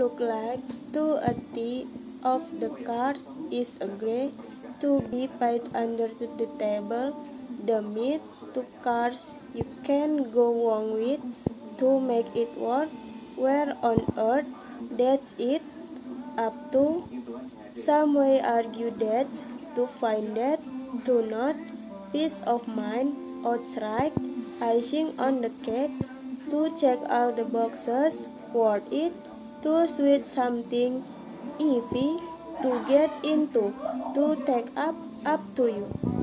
look like to a T of the card is a gray to be paid under the table. The meat to cards you can go wrong with to make it work. Where on earth that's it up to? Some may argue that to find that to not peace of mind outright icing on the cake. To check out the boxes worth it. To sweet something iffy to get into. To take up to you.